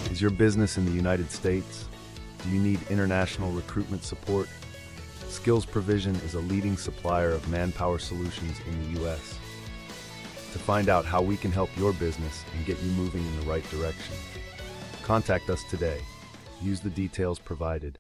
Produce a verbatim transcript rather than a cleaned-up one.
Is your business in the United States? Do you need international recruitment support? Skills Provision is a leading supplier of manpower solutions in the U S. To find out how we can help your business and get you moving in the right direction, contact us today. Use the details provided.